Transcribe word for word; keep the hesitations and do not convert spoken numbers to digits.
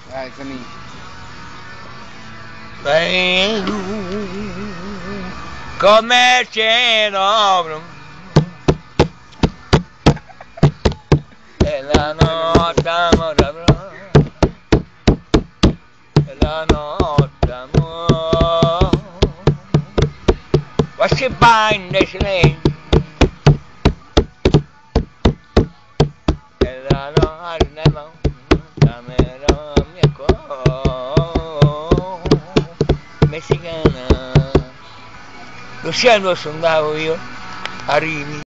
Dai, finito. Sei tu, come cielo, e la notte amore, e la notte amore, what she bind the slave, e la notte amore, mia cuore, messicana, lo cielo sondavo io a Rimini.